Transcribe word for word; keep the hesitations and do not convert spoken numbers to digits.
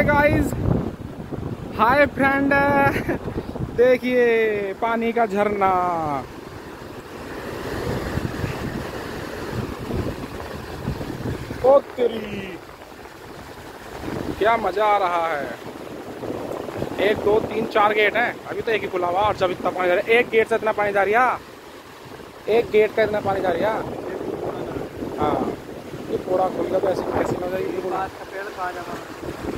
Guys, hi friend, देखिए पानी का झरना। ओ तेरी, क्या मजा आ रहा है। एक दो तीन चार गेट हैं, अभी तो एक ही खुला हुआ और जब इतना पानी जा रहा है, एक गेट से इतना पानी जा रहा है, एक गेट का इतना पानी जा रहा है। हाँ, ये थोड़ा खुल गया तो ऐसी कैसी हो जाएगी। पेड़ खा जाना।